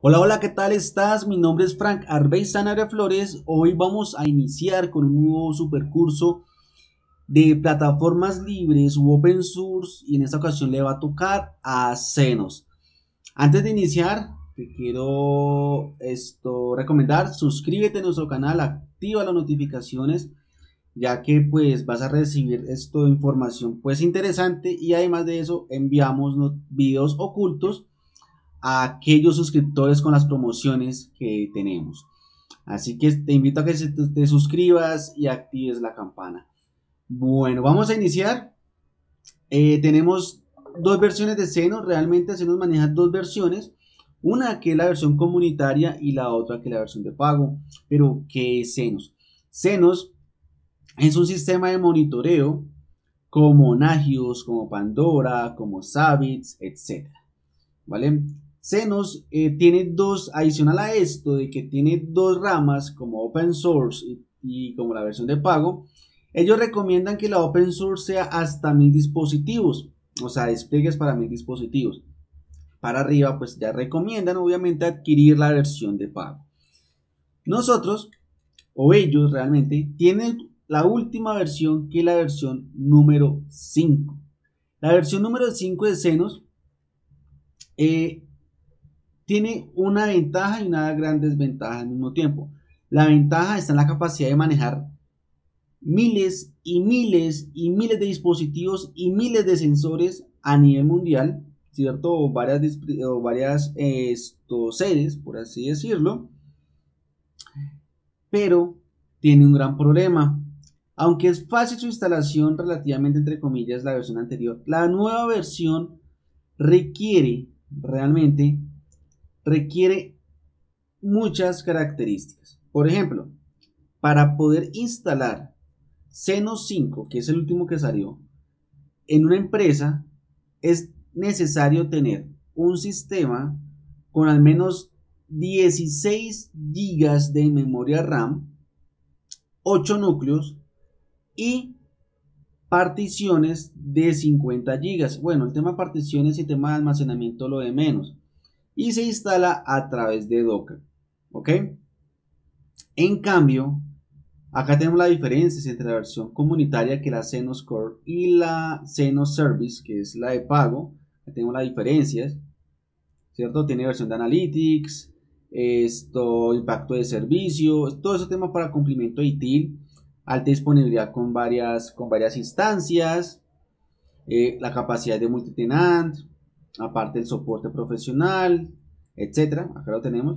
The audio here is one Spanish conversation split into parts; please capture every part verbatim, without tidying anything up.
Hola, hola, ¿qué tal estás? Mi nombre es Frank Arbey Sanabria Flores. Hoy vamos a iniciar con un nuevo supercurso de plataformas libres u open source y en esta ocasión le va a tocar a Xenos. Antes de iniciar, te quiero esto recomendar, suscríbete a nuestro canal, activa las notificaciones, ya que pues vas a recibir esto información pues interesante y además de eso enviamos no, videos ocultos a aquellos suscriptores con las promociones que tenemos. Así que te invito a que te suscribas y actives la campana. Bueno, vamos a iniciar. Eh, tenemos dos versiones de Xenos. Realmente Xenos maneja dos versiones. Una que es la versión comunitaria y la otra que es la versión de pago. Pero, ¿qué es Xenos? Xenos es un sistema de monitoreo como Nagios, como Pandora, como Zabbix, etcétera. ¿Vale? Xenos eh, tiene dos, adicional a esto, de que tiene dos ramas como open source y, y como la versión de pago. Ellos recomiendan que la open source sea hasta mil dispositivos, o sea, despliegues para mil dispositivos. Para arriba, pues ya recomiendan obviamente adquirir la versión de pago. Nosotros, o ellos realmente, tienen la última versión, que es la versión número cinco. La versión número cinco de Xenos eh, tiene una ventaja y una gran desventaja al mismo tiempo. La ventaja está en la capacidad de manejar miles y miles y miles de dispositivos y miles de sensores a nivel mundial, ¿cierto? O varias, o varias eh, esto, sedes, por así decirlo. Pero tiene un gran problema. Aunque es fácil su instalación, relativamente entre comillas, la versión anterior, la nueva versión requiere realmente requiere muchas características. Por ejemplo, para poder instalar Xenos cinco, que es el último que salió, en una empresa, es necesario tener un sistema con al menos dieciséis gigas de memoria RAM, ocho núcleos y particiones de cincuenta gigas. Bueno, el tema de particiones y tema de almacenamiento lo de menos. Y se instala a través de Docker, ¿ok? En cambio, acá tenemos la diferencia entre la versión comunitaria, que es la Xenos Core, y la Xenos Service, que es la de pago. Acá tenemos las diferencias, ¿cierto? Tiene versión de Analytics, esto, impacto de servicio, todo ese tema para cumplimiento de I T I L, alta disponibilidad con varias, con varias instancias, eh, la capacidad de multitenant, aparte el soporte profesional, etcétera. Acá lo tenemos.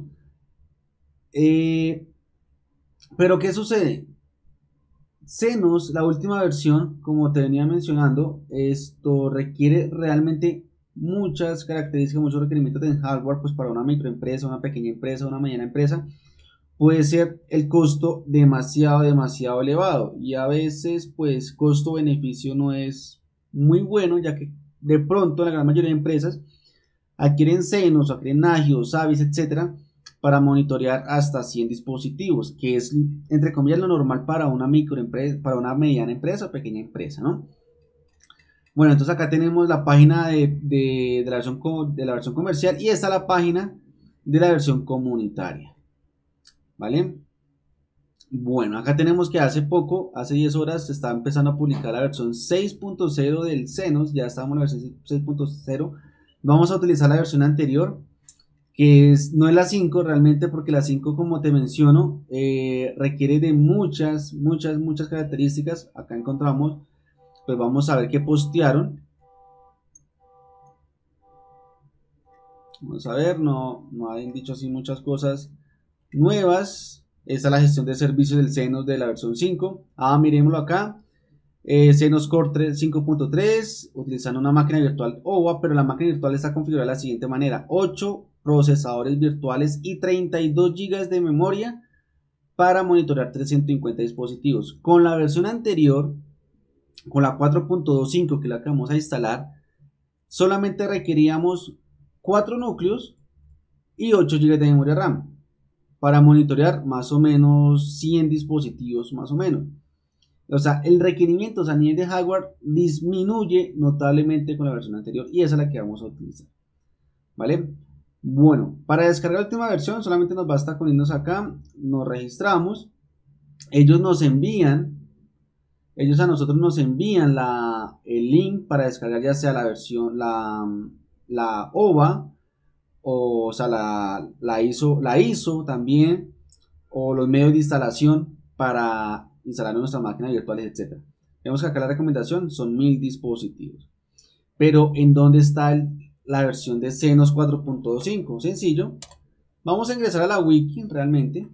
Eh, pero ¿qué sucede? Xenos, la última versión, como te venía mencionando, esto requiere realmente muchas características, muchos requerimientos de hardware, pues para una microempresa, una pequeña empresa, una mediana empresa, puede ser el costo demasiado, demasiado elevado. Y a veces, pues, costo-beneficio no es muy bueno, ya que de pronto la gran mayoría de empresas adquieren Xenos, adquieren Nagios, Zabbix, etcétera, para monitorear hasta cien dispositivos, que es entre comillas lo normal para una microempresa, para una mediana empresa o pequeña empresa, ¿no? Bueno, entonces acá tenemos la página de, de, de, la versión, de la versión comercial y esta es la página de la versión comunitaria, ¿vale? Bueno, acá tenemos que hace poco, hace diez horas, se está empezando a publicar la versión seis punto cero del Xenos. Ya estamos en la versión seis punto cero. Vamos a utilizar la versión anterior, que es, no es la cinco realmente, porque la cinco, como te menciono, eh, requiere de muchas, muchas, muchas características. Acá encontramos, pues vamos a ver qué postearon. Vamos a ver, no, no han dicho así muchas cosas nuevas. Esta es la gestión de servicios del Xenos de la versión cinco. Ah, miremoslo acá. Eh, Xenos Core cinco punto tres, utilizando una máquina virtual O V A, pero la máquina virtual está configurada de la siguiente manera: ocho procesadores virtuales y treinta y dos gigas de memoria para monitorear trescientos cincuenta dispositivos. Con la versión anterior, con la cuatro punto veinticinco, que es la que vamos a instalar, solamente requeríamos cuatro núcleos y ocho gigas de memoria RAM para monitorear más o menos cien dispositivos, más o menos. O sea, el requerimiento a nivel de hardware disminuye notablemente con la versión anterior y esa es la que vamos a utilizar, ¿vale? Bueno, para descargar la última versión solamente nos basta con irnos acá, nos registramos, ellos nos envían, ellos a nosotros nos envían la, el link para descargar ya sea la versión, la, la O V A, o, o sea, la, la, ISO, la ISO también, o los medios de instalación para instalar en nuestras máquinas virtuales, etcétera. Vemos que acá la recomendación son mil dispositivos. Pero ¿en dónde está el, la versión de Xenos cuatro punto cinco? Sencillo. Vamos a ingresar a la wiki realmente.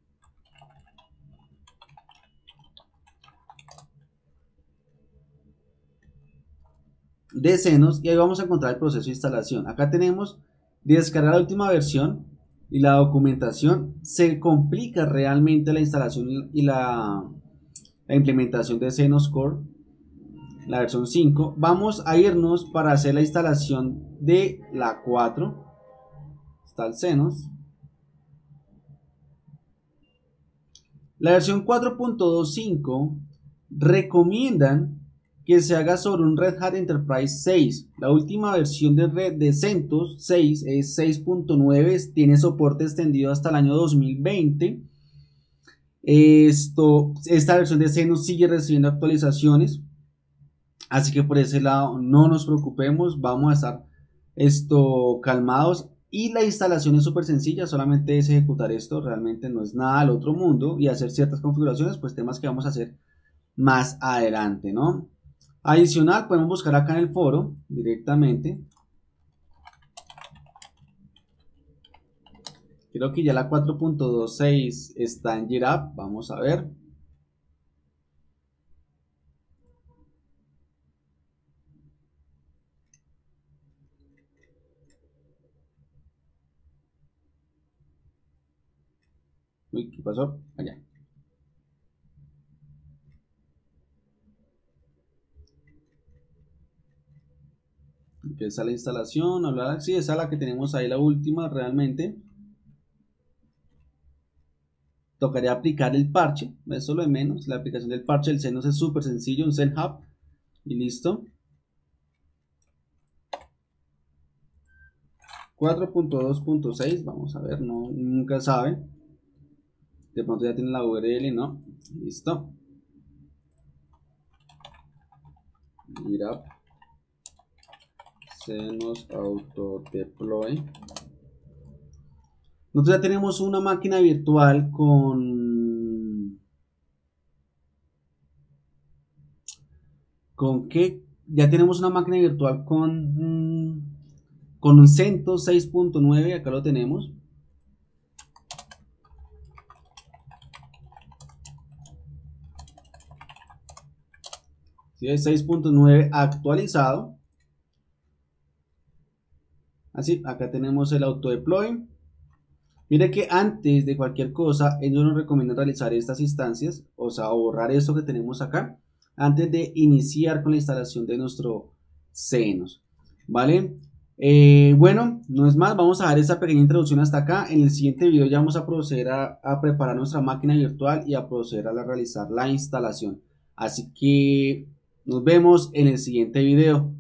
De Xenos, y ahí vamos a encontrar el proceso de instalación. Acá tenemos descargar la última versión y la documentación. Se complica realmente la instalación y la, la implementación de Xenos Core, la versión cinco. Vamos a irnos para hacer la instalación de la cuatro. Está el Xenos. La versión cuatro punto cinco recomiendan que se haga sobre un Red Hat Enterprise seis. La última versión de Red de CentOS seis es seis punto nueve, tiene soporte extendido hasta el año dos mil veinte. Esto, esta versión de Xenos sigue recibiendo actualizaciones, así que por ese lado no nos preocupemos, vamos a estar esto calmados. Y la instalación es súper sencilla, solamente es ejecutar esto, realmente no es nada al otro mundo, y hacer ciertas configuraciones, pues temas que vamos a hacer más adelante, ¿no? Adicional, podemos buscar acá en el foro directamente. Creo que ya la cuatro punto dos punto seis está en GitHub, vamos a ver. Uy, ¿qué pasó? Allá. Empieza la instalación, hablar, sí, esa es la que tenemos ahí, la última realmente. Tocaría aplicar el parche, eso es lo de menos. La aplicación del parche del Xenos es súper sencillo, un XenHub y listo. cuatro punto dos punto seis, vamos a ver, no, nunca sabe. De pronto ya tiene la U R L, ¿no? Listo. Mira. Xenos Auto Deploy. Nosotros ya tenemos una máquina virtual con... ¿Con qué? Ya tenemos una máquina virtual con... Con un CentOS seis punto nueve, acá lo tenemos. ¿Sí? Es seis punto nueve actualizado. Así, acá tenemos el auto deploy. Mire que antes de cualquier cosa, ellos nos recomiendan realizar estas instancias, o sea, borrar esto que tenemos acá, antes de iniciar con la instalación de nuestro Xenos, ¿vale? Eh, bueno, no es más, vamos a dar esta pequeña introducción hasta acá. En el siguiente video ya vamos a proceder a, a preparar nuestra máquina virtual y a proceder a la, realizar la instalación. Así que nos vemos en el siguiente video.